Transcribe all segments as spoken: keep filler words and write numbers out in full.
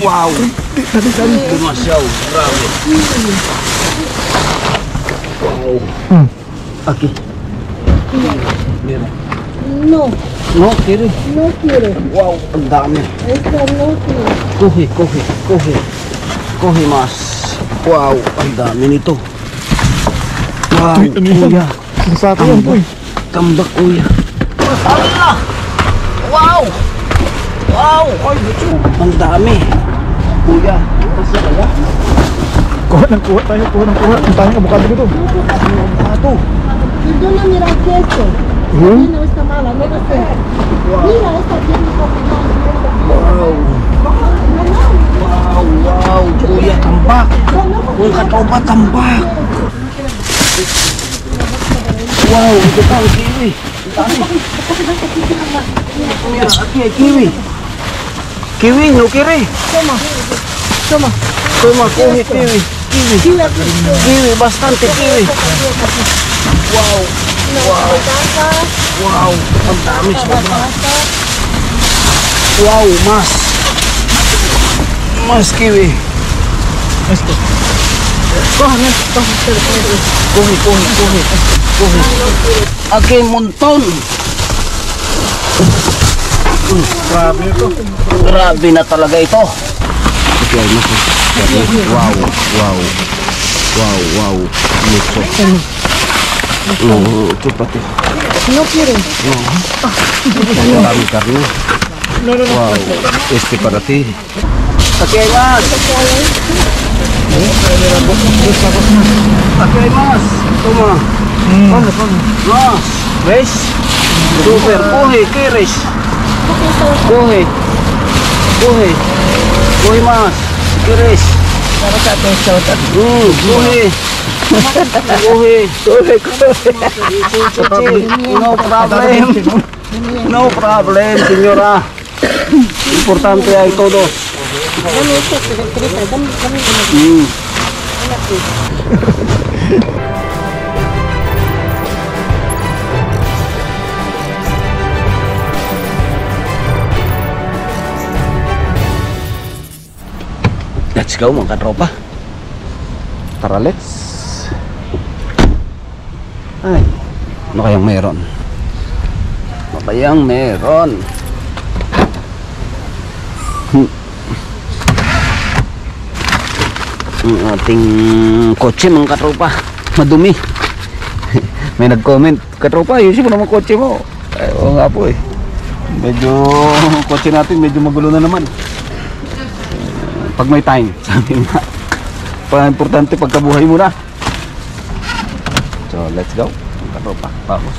Wow! Dumasyaw, grabe. Wow. Hmm. Okay. No, No, kiri. no quiere. Wow, ang dami. Esta no quiere. Kuhi, kuhi, kuhi. Kuhi mas. Wow, ang dami nito. Wow, Ay, ano yan? kuya. Ang sato yan, boy. Kambak, kuya. Allah! Wow! Wow! Ay, buto. Ang dami. Kuya, kasi kaya. Kuha ng kuha tayo, kuha ng kuha. Ang tayong abukado dito. Ang abukado. ¿Y dónde mira qué es esto? Hmm? No está mala, no lo sé. Mira, esta tiene como Wow! Wow, wow, kuya, tambak. Kung katopa, tambak. Wow, ito pa ang kiwi. Ang dami. Kuya, ati ay kiwi. Kiwi, no kiri. Toma, toma. Toma, kuhi, kiwi. Kiwi. Kiwi, bastante kiwi. Wow. Wow. Wow, ang dami sobra. Wow, mas. Mas kiwi. Esto. Coja, no, coja, pero, pero. Kuhi, kuhi, kuhi. Kuhi. Ake, monton. Hmm, Grabe ito. grabe na talaga ito. Okay, mas. Wow, wow. Wow, wow. Mucho. No, ito pati. No quiere. Marami karne. No, no, no. Wow, este para ti. Okay, mas. Okay, mas. Toma. Paano, paano? Mas. ¿Ves? Super. Coge, ¿quieres? Coge. Coge. Coge más. ¿Quieres? Mm, coge. Coge. Coge, coge. No problem. No problem, señora. Importante hay todos. Dame esto, Teresa, dame, dame, dame. Mm. Let's go mga katropa. Tara, let's. Ay, ano kayang meron? Ano kayang meron? Hmm. Ang ating kotse mga katropa, madumi. May nag-comment, katropa, ayusin mo naman kotse mo. Ay, oo nga po eh. Medyo, kotse natin medyo magulo na naman. Pag may time, sabi nga. Pa-importante pagkabuhay mo na. So, let's go. Katropa, vamos.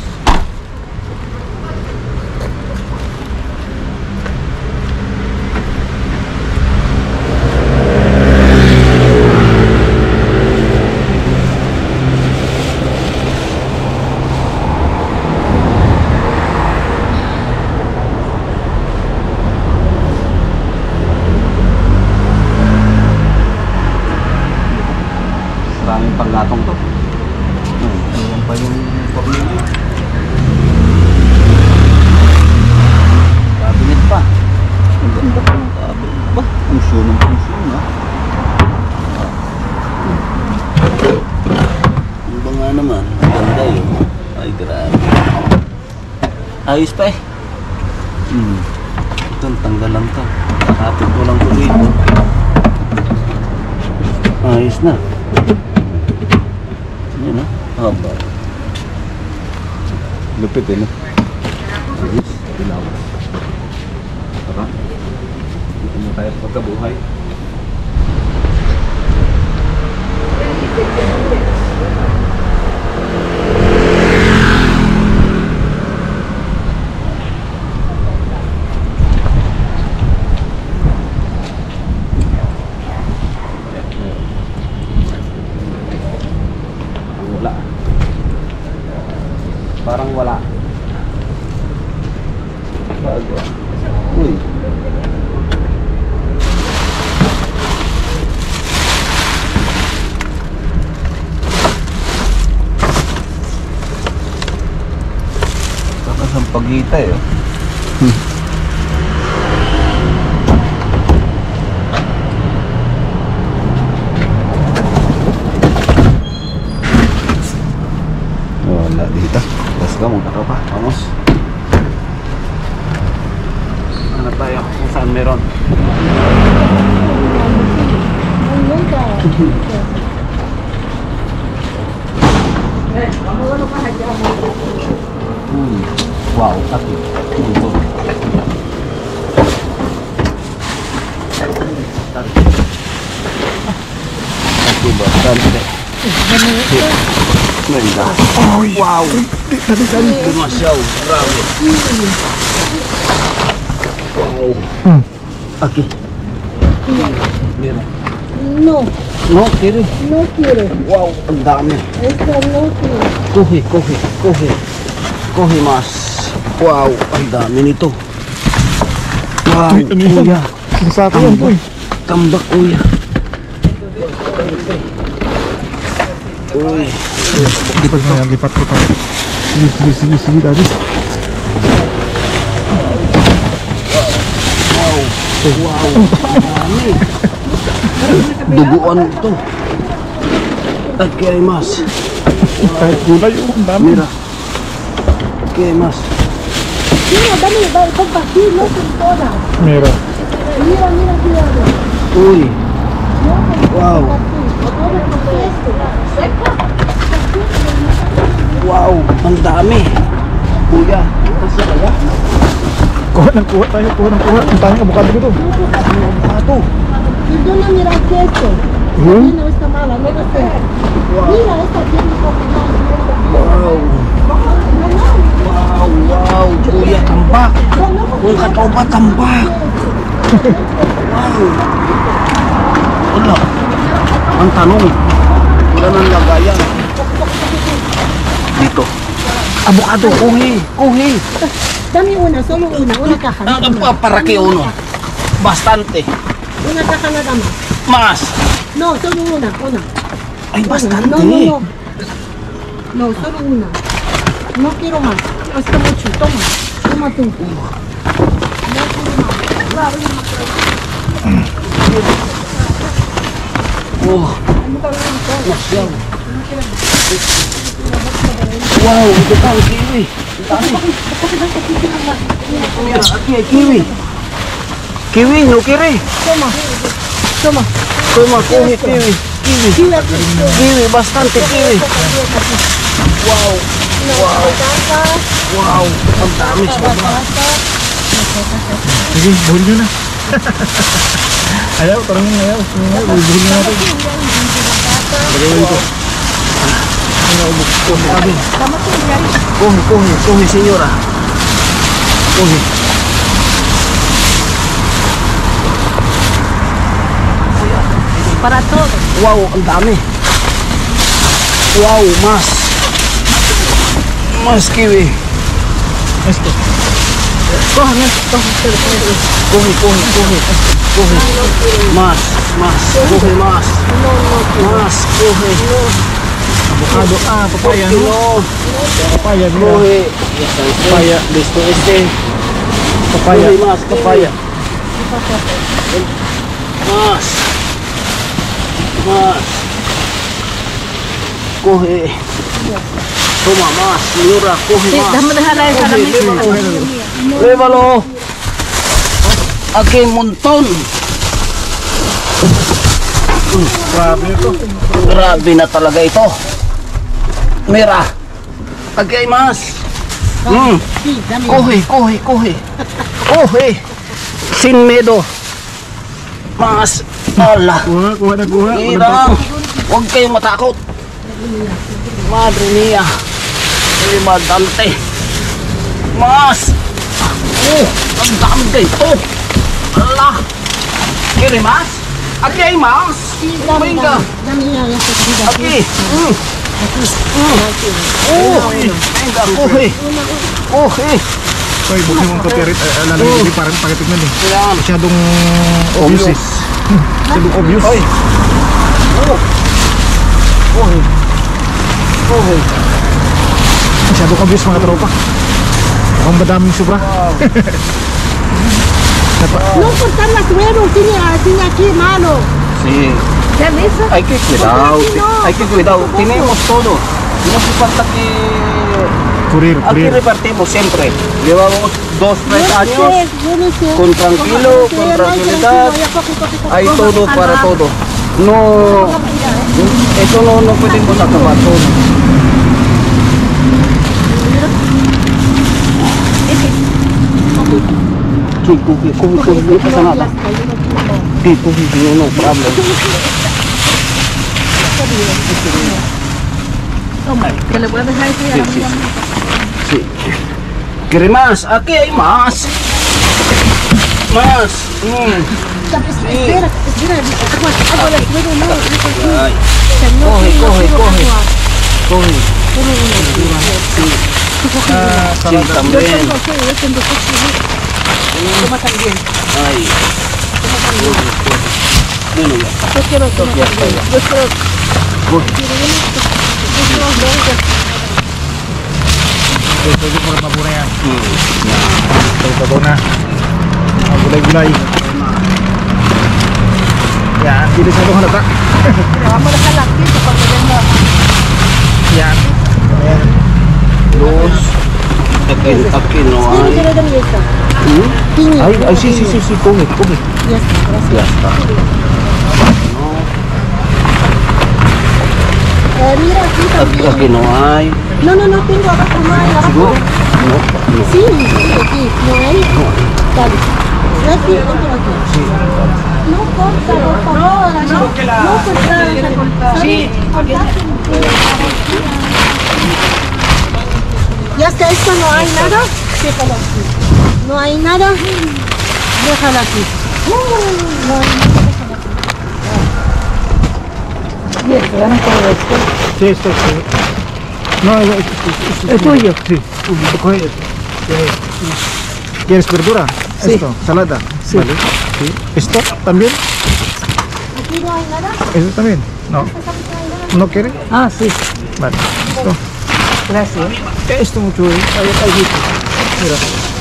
Maraming panggatong to. Hmm, ano pa yung pamilya? Cabinet pa. Ang ganda pa ng cabinet ba? Function ng function, ha? Yung ba nga naman? Ang ganda yun. Ay, grabe. Ayos pa eh. Hmm. Ito, tanggal lang to. Nakatid ko lang ko dito. Ayos na. Yan na, haba. Lupit eh, no? Ayos, dilaw. Tara. Dito mo tayo pagkabuhay. Parang wala. Bago. Uy. Kakasampagita eh. Hmm. Wow, sakit. Ito. Sakit bastante. Ganda. Wow. Tadi tadi. Demasiado. Grabe. Wow. Hmm. Aquí. Mira. No, No, quiere. no quiere. Wow, ang dami. Esta no quiere. Coge, coge, coge. Coge mas. Wow, ang dami nito. Wow, Uy, ano yan? kuya. Isang sako yan po eh. Tambak, kuya. Uy. Lipat mo yan, lipat ko tayo. Sige, sige, sige, sige, tadi. Wow. Wow. Ang dami. Duguan ito. At kaya mas. Kahit gulay oh, ang dami. Mira. Kaya mas. Mira, dame, va, va, aquí, no con toda. Mira. Mira, mira, mira. Uy. No con Wow. todo esto. Wow. Ang dami. Kuya. Kasi kaya? Kuha ng kuha tayo, kuha ng kuha. Ang tayong abukado dito. Ato. Perdona, mira que esto. Hmm? No está mala, no lo sé. Mira, esta tiene un poco más. Wow. No, no. Wow, wow. Kuya, tambak. No, no, Kung katropa, tambak. Wow. Wala. Ang tanong, wala nang lagayan. Dito. Abukado, kuhi. Kuhi. Dame una, solo una, una caja. Ah, nada más. para que uno. Bastante. Una caja nada más. Más. No, solo una, una. Ay, bastante. No, no, no. No, solo una. No quiero más. Hasta mucho. Toma. Toma tú. No quiero más. Oh. Masyal. Wow, ito pa ang kiwi. Ang dami. Mira, aquí hay kiwi. Kiwi, no quiere. Toma. Toma. Toma, coge kiwi. Kiwi. Kiwi aquí. Kiwi, bastante kiwi. Wow. Wow. Wow. Ang dami sobra. Sige, buhol nyo na. Ayaw, parang yung ayaw. Ayaw, buhol nyo natin. Lagay mo dito. Coge, abi. Coge, coge, coge, señora. Coge. Para todo. Wow, ang dami. Wow, mas. Mas kiwi. Esto. Cojan esto. Coge, coge, coge. Coge. Más, más. Coge más. Más, coge. Avocado. Ah, papaya. ¿Por qué No? no? Papaya, mira. Coge. Ya está este. Papaya. Listo este. Papaya. Coge más, papaya. Más. Más. Coge. Toma más, señora, coge Sí, más. déjame dejarla esa a la Coge, misma. lévalo. Lévalo. Aquí hay un montón. Grabe ito. Grabe na talaga ito. Mira. Aquí hay más. Mm. Sí, dame. Coge, coge, coge. Coge. Sin miedo. Más. Ala. Kuha, kuha na kuha. Mira. Huwag kayong matakot. Madre mía. Limadante. Mas. Oh, ang dami dito. Ala. ¿Quiere más? Aquí hay más. Sí, dame, Venga. dame. Dame ya, ya está comida. Aquí. Mm. Mm. Oh, venga, coge. Coge. Hoy, buksan mo ang kapirit. Lalagay dito parang pakitignan eh. Yan. Masyadong obvious eh. Masyadong obvious. Ay. Oh. Coge. Coge. Masyadong obvious mga tropa. Mukhang madaming sobra. No cortar las huevos, tiene, tiene aquí malo. Sí. ¿Ya ves? Hay que cuidado. Aquí no. Hay que cuidado. Tenemos todo. No hace falta que... Kurir, Aquí kurir. repartimos siempre. Llevamos dos, tres Yo años. sé, yo no sé. Con tranquilo, Como- con sí, no, tranquilidad. tranquilo, ya, coge, coge, coge. Hay Coge, todo ajá. para todo. No, ito no, no pwedeng mo sa kabaton. Sí, coge, coge, coge, no pasa nada. Sí, coge, no, no problem. Toma, que le voy a dejar eso y a la Sí, sí. amiga mía. Sí. ¿Quiere más? Aquí hay más. Más. Mm. Espera, espera, agua, agua de fuego, no, no, Ay, no, coge, no, coge, no, coge. agua. coge. Solo una. Ah, Sí, Yo también. tengo que, yo tengo que. Toma también, Ay, toma también. bueno, ya. Yo quiero que Ya está, ya. Yo quiero. Coge. Yo quiero dos. Ito yung mga mabura yan. Mm, ya. Ito ito na. Mga gulay-gulay. Yan, bilis na itong halata. Pero vamos a dejarla aquí cuando venga. Yan. Ayan. Dos. Aquí, aquí no Sí, hay. quiero darle esta. ¿Mm? Piña. Ay, ay, sí, sí, sí, sí, coge, coge. Ya está, gracias. Ya está. Eh, mira, aquí Aquí, también. aquí no hay. No, no, no tengo abajo, no hay abajo. ¿Seguro? No, no. Sí, sí, aquí, no hay. Dale. Aquí, otro aquí. No corta, ropa. No, no, no corta. Sí. Ya está, esto no hay nada. Déjalo aquí. No hay nada. Déjalo aquí. No hay nada. Sí, esto es. No, es, es, es, es tuyo. Sí. Coge esto. ¿Quieres- ¿Quieres verdura? Sí. Esto, salada. Sí. Vale. Sí. ¿Esto también? Aquí no hay nada. ¿Eso también? No. ¿No quiere? Ah, sí. Vale. Esto. Gracias. Esto mucho. eh. Ahí, ahí, mira.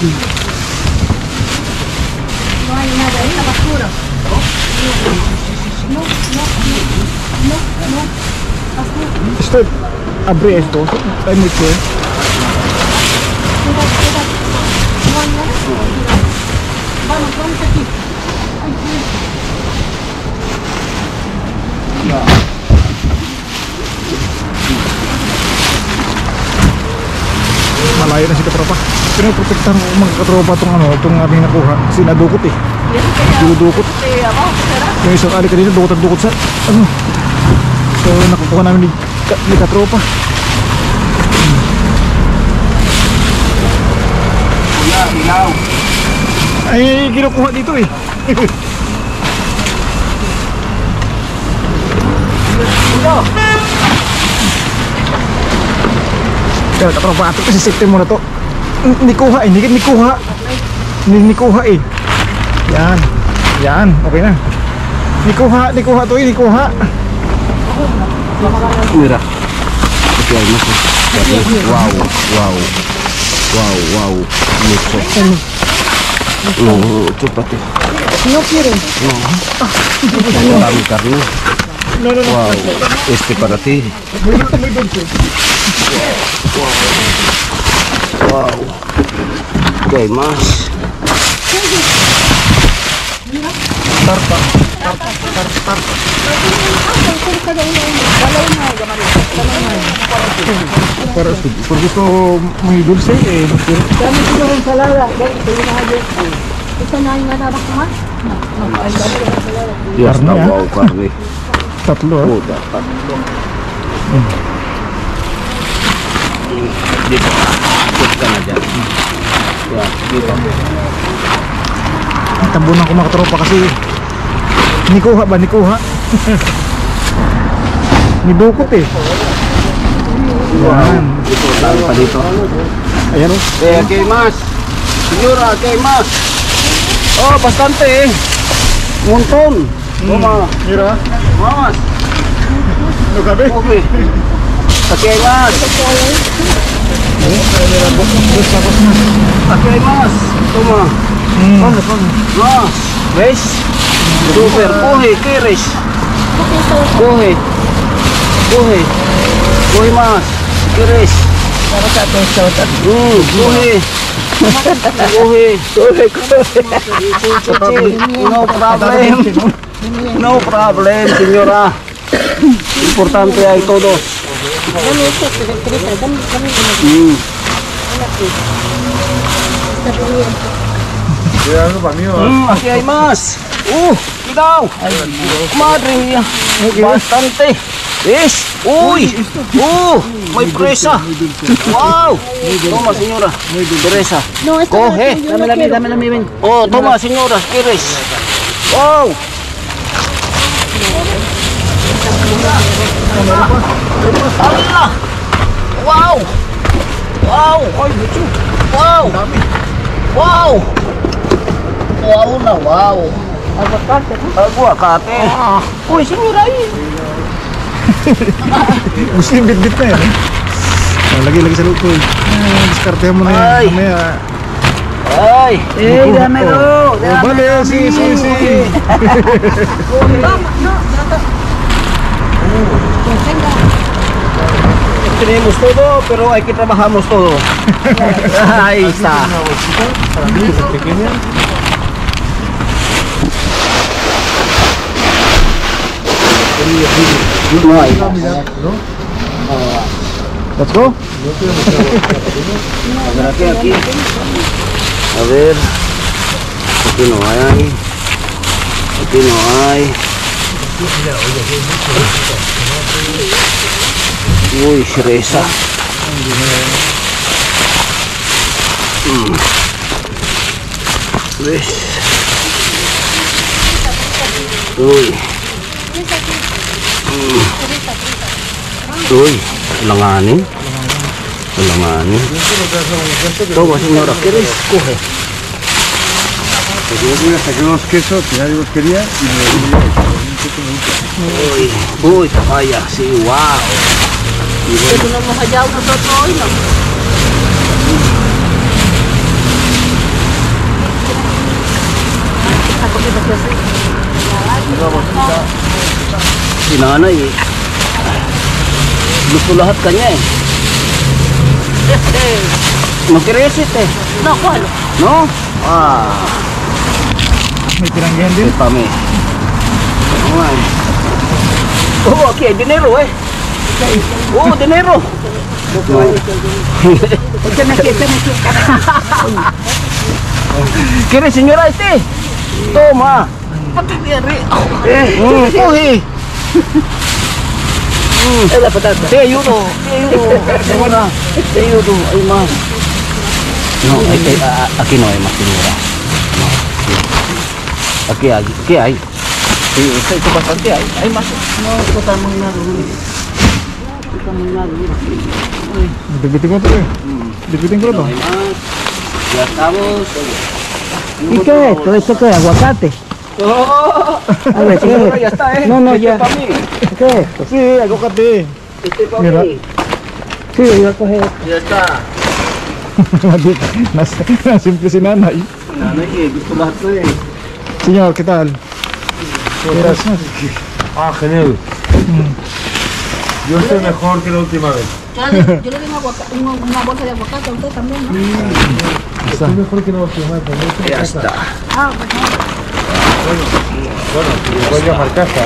No hay nada, es la basura. No, no, no, no, no. Basura. Esto, abre esto. Hay mucho. eh. Queda, queda. No hay nada. Vamos, vamos aquí. Ay, Malayo na si katropa. Pinoprotektahan ko mga katropa itong ano, itong ating nakuha. Kasi nadukot eh. Dinudukot. Yung isang ali kanina, dukot at dukot sa ano. So nakukuha namin ni, ka, ni katropa. Kuya, ilaw. Ay, kinukuha dito eh. Kaya katropa ato kasi safety mo na to. Hindi kuha eh, hindi kuha. Hindi kuha eh. Yan. Yan, okay na. Hindi kuha, hindi kuha to eh, hindi kuha. Mira. Aquí hay más. Wow, wow. Wow, wow. Mucho. No, chúpate. no quieren. No. Dame carne. No, no, no. Wow. Este para ti. Muy dulce, muy dulce. Wow. ¿Qué hay más? Tarpa. Pero por gusto muy dulce, eh, no quiero. Dame una ensalada. ¿Esto no hay nada abajo más? No, no, hay ensalada. Ya está, Carne, ¿eh? wow, carne. Tatlo ah. Puta, tatlo. Dito. Dito ka na dyan. Yeah, dito. Tabunan ko mga katropa kasi ni kuha ba, ni kuha. Nidukot eh. Yan. Dito, dami pa dito. Ayan o. Eh, aquí hay más. Señora, aquí hay más. Oh, bastante eh. Un montón. Toma. Mira. Más. Ano sabi? Okay. Aquí hay más. Aquí hay más. Toma. Mm. Más. ¿Ves? Super. Coge, ¿quieres? Coge. Coge. Coge más. ¿Quieres? Mm, coge. Coge. Coge, coge. No problem. No problem, señora. Importante ay todos. Dame esto, Teresa, dame, dame, dame. Mm. Está bien. Cuidado para mí, Mm, aquí hay más. Uh, cuidado. Madre mía. Bastante. ¿Ves? Uy. Uh, may presa. Wow. Toma, señora. Teresa. No, esta Coge. yo Dame no la mía, quiero. dame la mía, ven. Oh, toma, señora. ¿Quieres? Wow. ¡Hala! ¡Wow! ¡Wow! ¡Wow! ¡Wow! ¡Wow na wow! Aguacate, ¿no? Aguacate! Uy, señora ahí! Gusto yung bit-bit na yan eh. Ah, lagi, lagi sa loob ko eh. Ah, diskartehan mo na yan. Ay. Mamaya. ¡Ay! ¡Ey, dámelo! Oh, vale, sí, sí, sí. Tenemos todo, pero hay que trabajamos todo. Ahí está. No hay. Let's go. A ver, aquí, aquí. A ver. Aquí no hay. Aquí no hay. Uy, fresa. Mm. ¿Ves? Uy. Mm. Uy, langanin. Langanin. Toma, señora, ¿quieres? Coge. Yo saqué unos quesos que nadie los quería y me los di Uy, uy, papaya, sí, wow. Y bueno, Pero no hemos hallado nosotros hoy, ¿no? Esta comida que hace. si nanay, gusto lahat kanya eh. Mag-resit eh. No, ¿cuál? No? Ah, May tinanggihan din. may pami. Oo nga eh. Oh, okay, dinero eh. Oh, dinero. Esta me quiere, esta me quiere. ¿Quiere, señora, este? Toma. Eh, coge. Es la patata. Te ayudo, te ayudo. Señora, te ayudo. Hay más. No, hay, hay, a- aquí no hay más, señora. No, sí. Aquí hay, aquí hay. Sí, esto, esto bastante hay. Hay más. No, esto está muy malo. Esto está muy malo, mira. Bitbitin ko ito eh. Bitbitin ko ito. No hay más. Ya estamos. ¿Y qué es esto? ¿Esto qué es? ¿Aguacate? Oh, A ver, ¿qué señora, es? ya está, eh. No, no, Este ya. es para mí. ¿Qué es esto? Sí, aguacate. Este es para Mira. mí. Sí, yo iba a coger. Ya está. Nas, simple si nanay. Nanay eh, gusto lahat ko eh. Señor, ¿qué tal? Gracias. Ah, genial. Yo estoy mejor que la última vez. Yo le, yo le doy una, aguaca- una, una bolsa de aguacate a usted también, ¿no? Está. Estoy mejor que la última vez. porque esto Ya es casa. está. Ah, pues no. Bueno, me voy a llamar casa.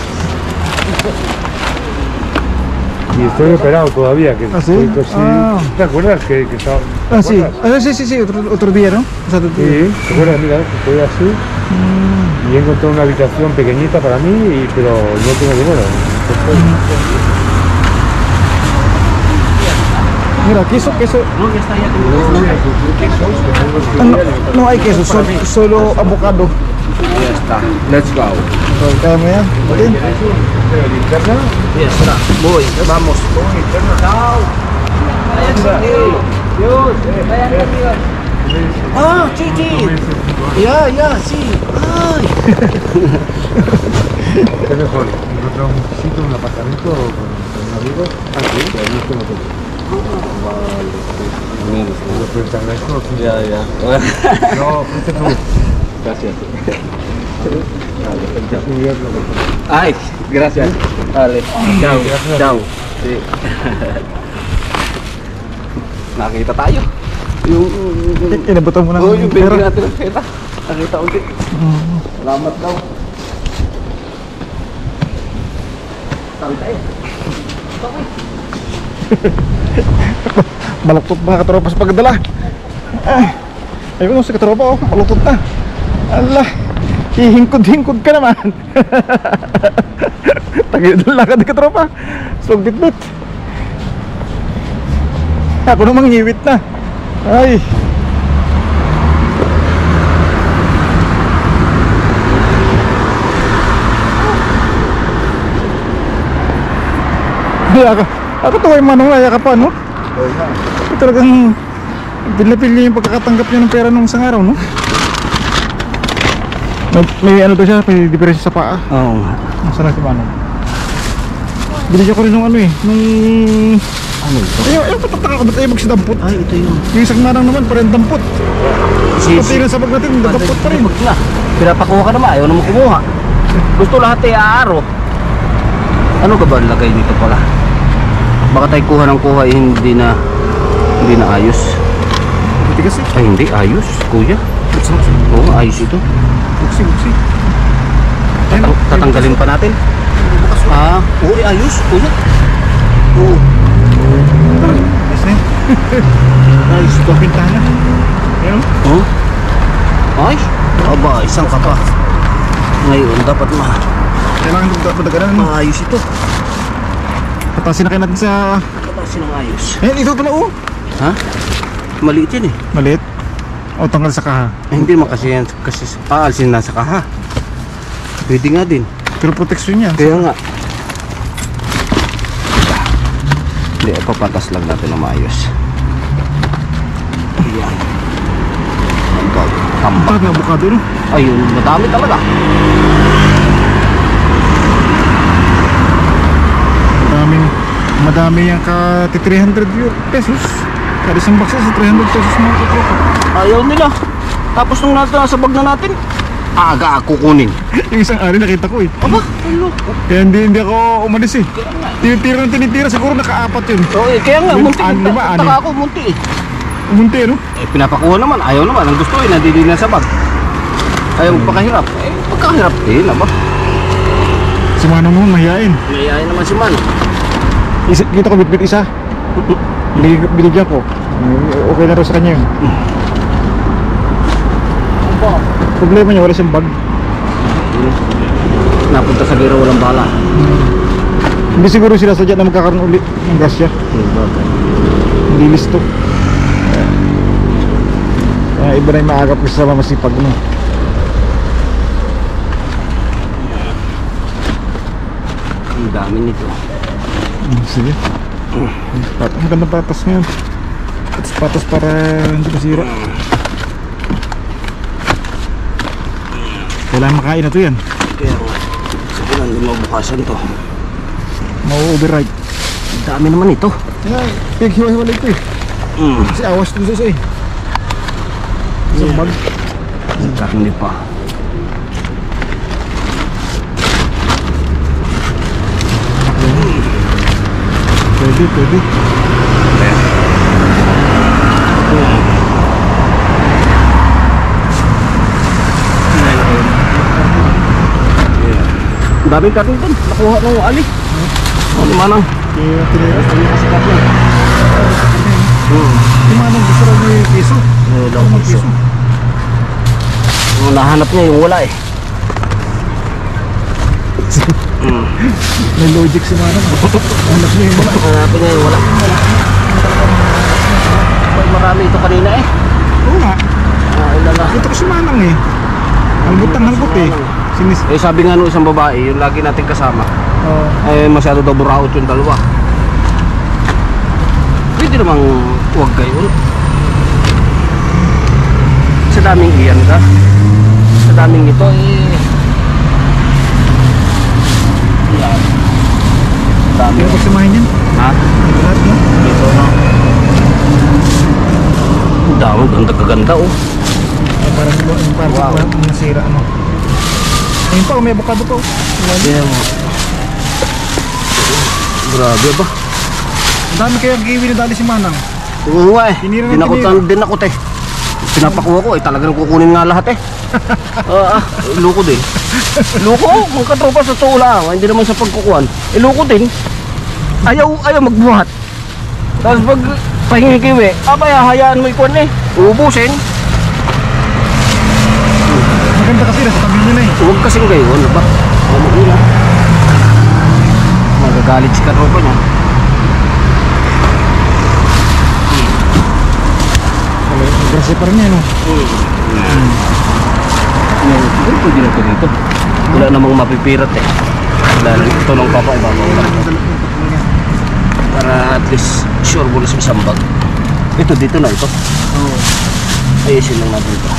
Y estoy operado todavía. Que ¿Ah, sí? estoy cosí- Ah. ¿Te acuerdas que, que estaba? ¿te Ah, sí. acuerdas? Ah, sí, sí, sí, otro, otro día, ¿no? O sea, otro día. Sí, ¿te acuerdas? Mira, estoy así. Y he encontrado una habitación pequeñita para mí, y, pero no tengo dinero. Mira, queso, queso. No, ya está, ya Ah, no, no hay queso, solo, solo avocado. Ya está. Let's go. Kaya mo yan? Okay. ¿Linterna? Ya está. Voy, vamos. Chao. Dios. Ah, sí, sí. Ya, ya, sí. Ay. ¿Qué mejor? Encontrar un sitio, un apartamento con, con un amigo. Ah, sí. Y ahí tengo todo. Lo que te agradezco. Ya, ya. No, fuiste tú. Gracias. Te has subido lo mejor. Ay, gracias. Vale. Ciao. Ciao. Sí. Nakita tayo. Yung, yung, Inabutan mo ng oh, yung pera. baby natin ng pera. Nakita ulit. Salamat daw. Maluktot mga katropa sa pagdala. Ay, ayun sa katropa oh, maluktot na. Allah, hihingkod-hingkod ka naman. Tagilid lang lakad ka tropa. Slog bit-bit. Ako namang ngiwit na. Ay. Ako, ako to ay manong laya ka pa, no? Oh, yeah. Ito talagang pili-pili yung pagkakatanggap niya ng pera nung isang araw, no? May, may ano daw siya, may diferensya sa paa. Oo nga. Nasaan na si Manong? Binigyan ko rin nung ano eh, nung... Ano ito? Ayaw, ayaw, patataka ko, ba't ayaw magsidampot? Ay, ito yun. Yung isang Manang naman, parang dampot. Si, Pati rin sa bag natin, dampot pa rin. Wag na. Pinapakuha ka naman, ayaw naman kumuha. Gusto lahat ay aaro. Ano ka ba ang lagay dito pala? Baka tayo kuha ng kuha eh, hindi na hindi na ayos. Buti kasi. Ay hindi, ayos kuya. Oo, ayos ito. Buksi, buksi. Tatang tatanggalin pa natin. Ah, oo, eh, ayos kuya. Oo. Ayos na yun. Ayos ito. Pintana. Ayan o. Oh? Ay, aba, isang ka pa. Ngayon, dapat ma Kailangan pagdaganan mo. maayos ito. Patasin na kayo natin sa... Patasin ang ayos. Ayan, ito pala oh. Ha? Maliit yan eh. Maliit. O tanggal sa kaha. Eh, hindi naman kasi yan, kasi paalisin na sa kaha. Pwede nga din. Pero protection yan. Kaya nga. Hindi, papatas lang natin na maayos. Ayan. Hanggang tambak. Bakit may avocado no? Ayun, madami talaga. Madaming, madami yung ka three hundred pesos. Kada isang baksa sa three hundred pesos mga katropa. Ayaw nila. Tapos nung nasa, nasa bag na natin, aga ako kunin. Yung isang ari nakita ko eh. Aba, ano? Kaya hindi, hindi ako umalis eh. Tinitira ng tinitira, siguro nakaapat yun. Oo, eh, kaya nga, Yung munti. ano ba, ano? Taka ako, munti eh. Umunti no? Eh, pinapakuha naman, ayaw naman. Ang gusto eh, nandili na sa bag. Ayaw magpakahirap. Eh, pagkahirap din, aba. Si Manong naman mahihain. Mayayain naman si Man. Isa, kita ko bitbit isa. Binig, binigyan ko. Okay na raw sa kanya yun. Problema niya, wala siyang bag. Napunta sa biro, walang bala. Hindi siguro sila sadya na magkakaroon ulit ng grasya. Hindi listo. Kaya iba na yung maagap kasi sa masipag mo. Ang dami nito. Hmm, sige. Pat ang ganda patas ngayon. Patas patas para hindi masira. Kailangan makain na to yan. Kaya nga, sige lang, hindi mabukasan to. Mau-override. Ang dami naman ito. Yan, pighiwa-hiwalay ko eh. Mm. Kasi awas dun sa isa eh. Isang bag. Karni pa. Pwede, pwede. Ang daming karni dun. Nakuha ng ali. Ano manang? Kaya tinira. Sabi kasi karni. Yung manong gusto rin yung piso. Ano daw piso? Yung nahanap niya yung wala eh. Mm. May logic si manong. Hanap niya yung wala. Hanapin niya yung wala. Pag marami ito kanina eh. Oo nga. Ah, ilan na. Ito ko si manong eh. Halbut ang halbut eh. Sinis. Eh sabi nga nung isang babae, yung lagi natin kasama, Oh. eh masyado daw buraot yung dalawa. Pwede namang huwag gayon. Sa daming iyan ka. Sa daming ito eh. Yan. Sa dami. Kaya pagsamahin yan. Ha? Lahat no? Ito na. Ang dami, ganda kaganda oh. Ay, parang yung parang Wow. wow. Nasira ano. Ayun pa, may avocado pa oh. Yeah, mo. Grabe ba? Ang dami kaya kiwi na dali si manang. Oo nga eh. Tinira ng Dinakutan din ako eh. Pinapakuha ko eh. Talagang kukunin nga lahat eh. Ah, ah. Luko din. Loko, mga katropa sa totoo lang. Hindi naman sa pagkukuhan. Eh, loko din. Ayaw, ayaw magbuhat. Tapos pag pahingi-kiwi, abay, hayaan mo ikuan eh. Uubusin. Maganda kasi nasa tabi nyo na eh. Huwag kasing kayo, ano ba? Ano ila? Magagalit si katropa niya. Grasya pa rin yan, no? Yung, ay, pwede na ito dito. Wala namang mapipirat eh. Dahil ito ng papa, ibabaw lang ito. Para at least sure mo na sa isang bag. Ito, dito na ito. Ayusin lang natin ito.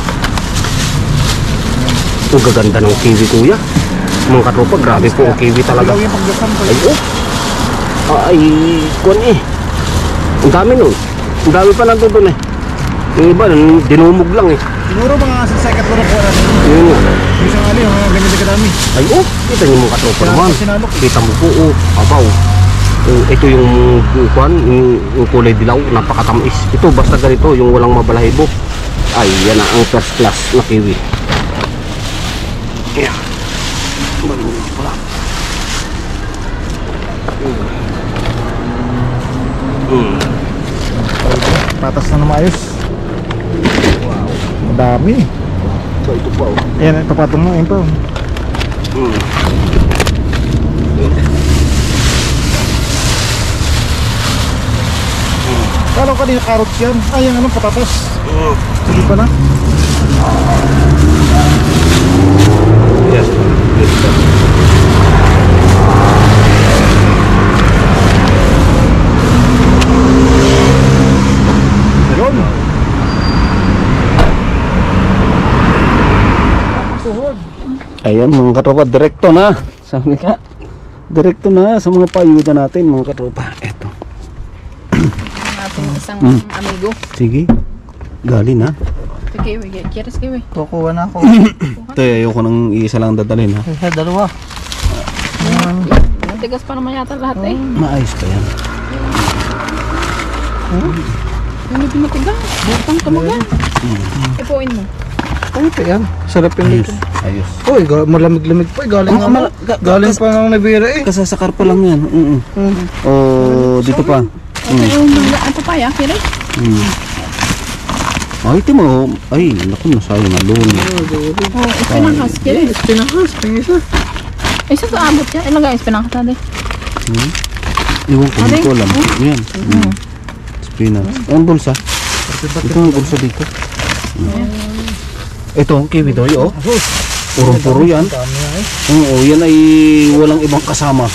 Ito, gaganda ng kiwi kuya. Mga katropa, grabe po ang kiwi talaga. Ay, oh. Ay, kuwan eh. Ang dami nun. Ang dami pa nandun dun eh. Yung iba, dinumog lang eh. Siguro mga sa second floor po natin. Yun nga. Yung isang ali, mga ganyan na kadami. Ay, oh, kita niyo mga katropa naman. Sinalok. Kita mo po, oh, abaw. Oh, ito yung kuwan, yung, yung kulay dilaw, napakatamis. Ito, basta ganito, yung walang mabalahibo. Ay, yan na ang first class na kiwi. Yeah. Balong pala. Hmm. Patas na na maayos. Wow. Madami. Ito, ito pa, oh. Ayan, papatong mo. Ayan pa. Hmm. Kala ko kanina carrots yan. Ay, yung ano, patatas. Hmm. Sige pa na. Yes. Yes, sir. Yun. Ayan mga katropa, direkto na. Sabi ka, direkto na sa mga payuda natin mga katropa. Eto. Ating isang Mm. amigo. Sige, gali na. Ito kiwi, kieres kiwi. Kukuha na ako. Ito, ayoko nang isa lang dadalhin ha. Isa, dalawa. Matigas pa naman yata lahat eh. Maayos pa yan. Hindi pinatigas. Butang tumagal. Ipuin mo. Ano pa yan? Sarap yung Ayos, dito. ayos. Uy, ga- malamig-lamig pa. eh. Galing, Ah, ano? mala- ga- galing kas- pa ng Navira eh. Kasasakar pa lang yan. Mm Mm. Oh, dito pa. Okay, yung mga ang papaya, kire. Mm. Ay, ito mo. Ay, naku, nasayang na loon. Oh, espinacas, kire. Pinahas, pingisa. Ay, sa kaabot yan. Ilang guys, espinacas natin. Hmm? Iwan ko, hindi ko alam. Yan. Mm. Spinach. Ang bulsa. Ito ang bulsa dito. Mm. Ito ang kiwi doy, oh. Purong-puro yan. Oo, yan ay walang ibang kasama.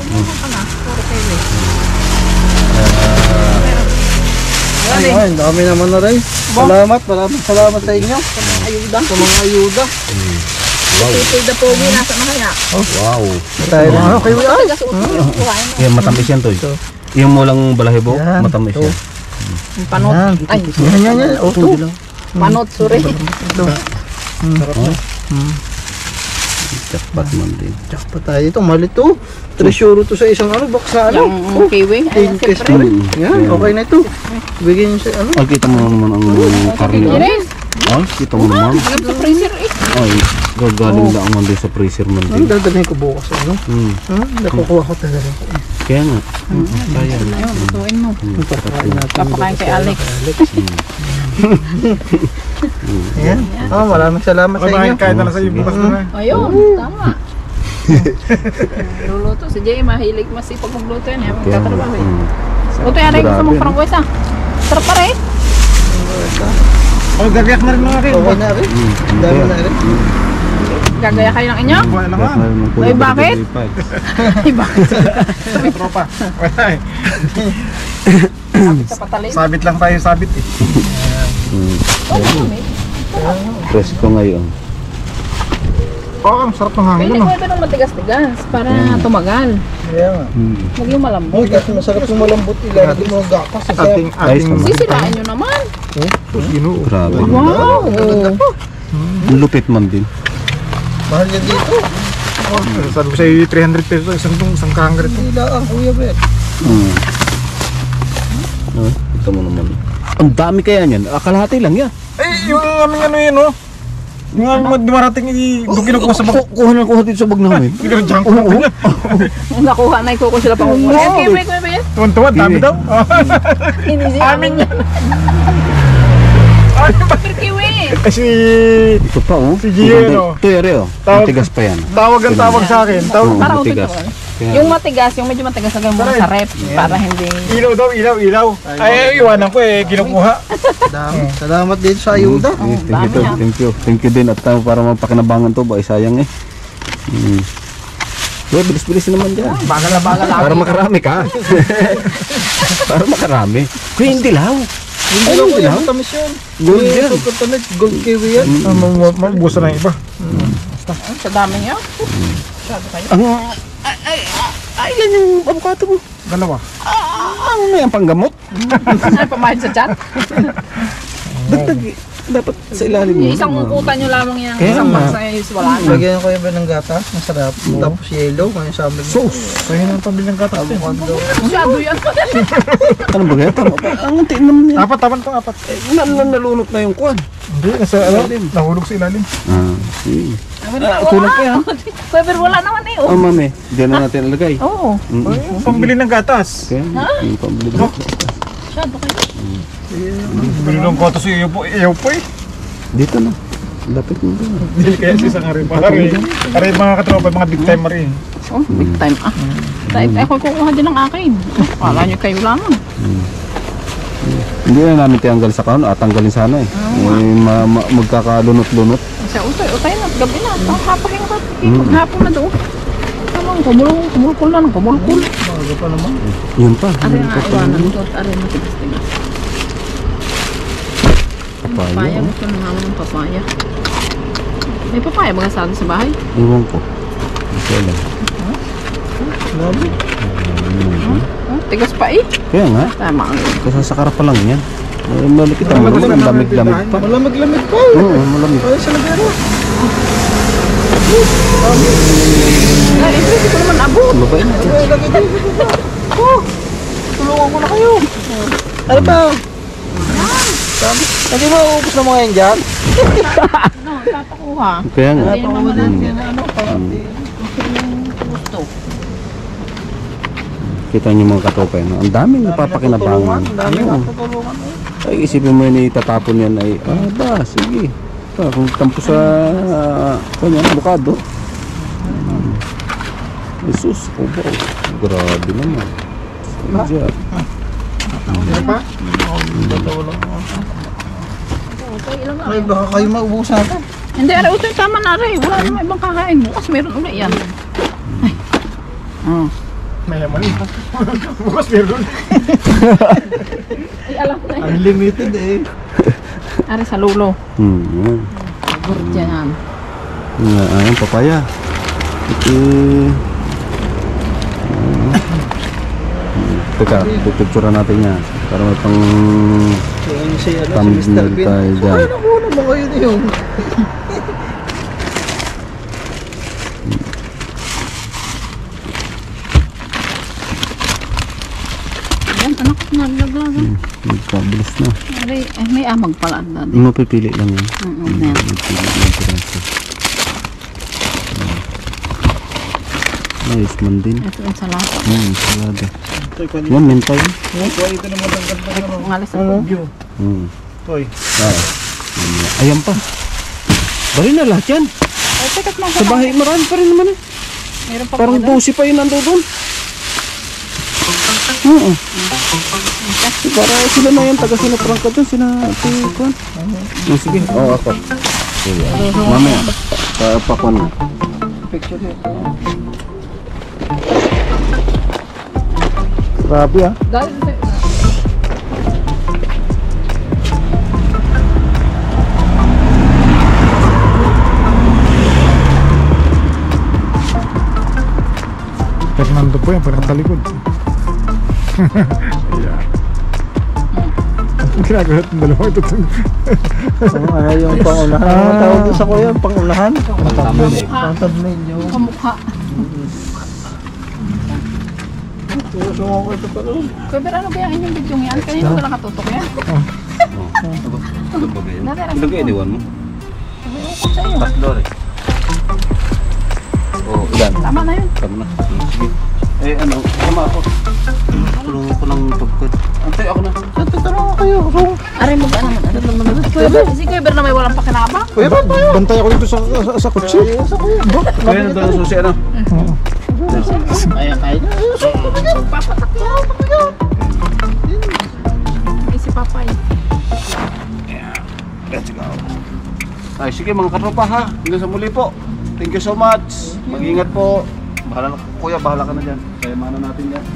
Ay, ay, dami naman na rin. Salamat, maraming salamat sa inyo. Ayuda. Sa mga ayuda. Tutoy da pogi, nasa na kaya? Wow. Tayo na. Okay, ay. Matigas utot. Kuhain mo. Yan, matamis yan, Toy. Yung walang balahibo, Yan. matamis yan. Yung panot. Yan. Ay, Yan, yan, yan. Oto. panot, sorry. Jackpot man din. Tsak pa tayo ito. Mali to. Treasure to sa isang ano, box na ano. Yung kiwi. Ay, Yung case siyempre. pa rin. Yan, okay na ito. Bigyan nyo sa ano. Ay, kita mo naman ang karne. Kire. Ay, kita mo naman. Hanggang sa freezer eh. Ay, gagaling lang man din sa freezer man Ang din. dadalhin ko bukas ano. Hmm. Hmm, nakukuha ko talaga. Kaya nga. Kaya nga. Ayun, lutuin mo. Papakain natin. Papakain kay Alex. Yan. Oh, maraming salamat sa inyo. Kahit na lang sa iyo bukas na. Ayun, tama. Luluto. Si Jay, mahilig masipag magluto yan. Yan, magkatrabaho eh. Hmm. Luto yan rin gusto mong parangwesa. Sarap pa rin. Oh, gagyak na rin mga akin. Okay na rin. Dami na rin. Gagaya kayo ng inyo? Buhay naman. Ay, bakit? Ay, bakit? Tropa. Wala eh. Sa patalin. Sabit lang tayo, sabit eh. Oh, kami. Presko ngayon. Oo, ang sarap ng hangin Pili ano. ko ito ng matigas-tigas para tumagal. Kaya nga. Hmm. Huwag yung malambot. Uy, kasi masarap yung malambot ilalagay mo ang gakas. Kasi Ating, ating, Ayos Sisilain nyo naman. ginoo. Grabe. Wow! Ang lupit man din. mahal yan dito. Sabi ko sa'yo, three hundred pesos isang tong isang kahangret. Hila ang kuya Bet. Hmm. Oh, kita mo naman. Ang dami kaya niyan. Akalahati lang yan. Eh, yung aming ano yun oh. Yung nga dumarating i doon kinukuha sa bag. Ku- Kuha na kuha dito sa bag namin. Kinukuha ko. Nakuha na ko sila pang umuli. Oo. Kaya may kaya Tuwan-tuwan, dami daw. Amin yan. Super kiwi. Kasi Ito pa oh. Si Gio, no? Ito yari oh. Tawag- Matigas pa yan. tawag ang tawag sa akin. Tawag, Oo, Parang matigas. utot Kaya- Yung matigas, yung medyo matigas na ganun Taray. sa rep. Para hindi... ilaw daw, ilaw, ilaw. Ay, iwanan ko eh, kinukuha. Salamat, salamat din sa ayuda. Eh, thank you, dami, tol. ah. thank you. Thank you din at uh, para mapakinabangan to ba, eh, sayang eh. Hmm. Well, bilis-bilis naman dyan. Bagal na bagal lang. Para makarami ka. Para makarami. Kuya, hindi lang. Hindi Ay, lang hindi ko lang. yung tamis yun. Gold Yung yan. super tamis, gold kiwi yan. Ah, ma- ma- Mabubusan na yung iba. Sa dami niya. Sabi kayo. Ang, ay, ay, ay, ilan yung avocado mo? Dalawa. Ah, ano na yan, panggamot? Ay, pamahid sa chat. Dagdag, dapat sa ilalim mo. Yung isang ukutan nyo lamang yan. Kaya Isang nga. box na is wala na. Lagyan ko yung ng gatas, masarap. Tapos yellow, kaya sa amin. Sauce. Kaya nang pambili ng gatas din. Masyado yan. Ano ba kaya? Tama pa. Ang unti naman yan. Apat, taman to, apat. Eh, na, na, nalunot na yung kwan. Hindi, nasa ano, nahulog sa ilalim. Ah, sige. Ah, kulang pa yan. Kuya, pero wala naman eh. Oh, mami. Diyan na natin ilagay. Oo. Mm. Ay, pambili ng gatas. Kaya, yung pambili mo. Masyado kayo. Bili ng gatas sa iyo po, iyo po eh. Dito na. Lapit mo doon. Hindi kaya si isang hari pa. Hari, hari mga katropa, mga big timer eh. Oh, big time ah. Dahil ako kukuha din ng akin. Wala nyo kayo lamang. Hindi na namin tiyanggal sa kanon. At tanggalin sana eh. Eh, ma, ma, magkakalunot-lunot. Kasi utay, utay na. Gabi na. Ang hapahin ka. Hapon na doon. Tamang kumulong, kumulkul na. Kumulkul. Bago pa naman. Yun pa. Ari nga iwanan ko. Ari matigas-tigas. Papaya. Papaya. oh. Gusto na nga ng papaya. May papaya ba kasado sa bahay? Iwan ko. Kaya lang. Oh, tigas pa eh. Kaya nga. Tama ang Kasasakara pa lang yan. Eh, malikit ang malamig. Ang lamig-lamig pa. Malamig-lamig pa. Oo, malamig. Ay, sa lagero. Ay, hindi ko naman abot. Ano ba yun? Ay, lagay din. Oh, tulungan ko na kayo. Ano ba? Sabi, hindi mo uubos na mga yan dyan? No, tatakuha. Kaya nga. Hindi naman natin. Ano, parati. Gusto. Kita niyo mga katopa yun. Ang daming napapakinabangan. Ang dami Oo. na tutulungan. Ay, isipin mo yun, itatapon yan ay, ah ba, sige. Ah, kung tampo sa, uh, kanya, bukado. Jesus, oh bro. Grabe naman. Sadya. Ano pa? Okay, ilang Ay, baka kayo maubusan natin. Hindi, ari, utoy, tama na rin. Wala naman ibang kakain. Bukas meron ulit yan. Ay. Oh. May laman eh. Bukas meron. Ay, alam ko na yun. Unlimited eh. Ari sa lulo. Hmm, yan. Gurdiyan. Yan, ayun, papaya. Ito, teka, pipicture natin yan. Para may pang So, yun si, ano, si thumbnail mister Bean. tayo So, dyan. ano muna ba kayo na yun? Yan, anak ko naglaglagan. Magkabilis na. Ari, eh, may amag pala. Daddy. Mapipili lang yan. Mm, mm, yan. Mapipili lang piraso. Ayos man din. Ito yung salata. Hmm, salada. Yan, mentay. Kuha ito naman ang ganda ng ano. Ang alis ako. Hmm. Toy. Ah. Ayan pa. Bali na lahat yan. Ay, tikat mo. Sa bahay, marami pa rin naman eh. Meron pa Parang ba? dosi pa yun nando doon. Oo. Para sila na yan, taga sila prangka doon, sila ati Kwan. Oh, sige, oo ako. Sige. Mamaya, pa pakwan na. Picture ito. Grabe ah. Dahil, Fernando po yan, parang talikod. Yeah. Ang ginagawa itong dalawa ito. Oo, ay, yung pangunahan. Ano ang tawag doon sa kuya? Pangunahan? Pang thumbnail yun. kamukha. Susungan ko ito pa rin. Kuya, pero ano ba yung inyong video yan? Kanina wala nakatutok yan? Ito ba kayo? Ito kayo iniwan mo? Sa iyo. Tatlo rin. Oh, ilan? Tama na yun. Tama na. Sige. Eh, ano, tama ako. Tulungan ko ng tugtog. Antay, ako na. Tutulungan ko kayo. So, Aray mo gano'n. Ano lang naman. Kuya Ber, si Kuya Ber na may walang pakinabang. kuya ba tayo? Bantay ako dito sa, sa, sa kotse. Sa kuya. Kaya na daw susi, ano? Oo. Kaya kaya na. Papatak yun. Ay, si Papay. Let's go. Ay, sige mga katropa ha. Hanggang sa muli po. Thank you so much. Mag-ingat po. Bahala na, kuya, bahala ka na dyan. Kaya mana natin yan.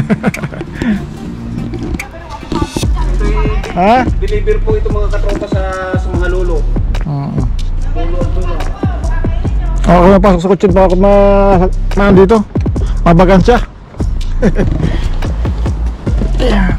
Ito'y Ha? deliver po ito mga katropa sa, sa mga lolo. Oo. Lolo at lolo. Ako na pasok sa kotse baka ako ma... ma dito. Mabagansya. Yeah.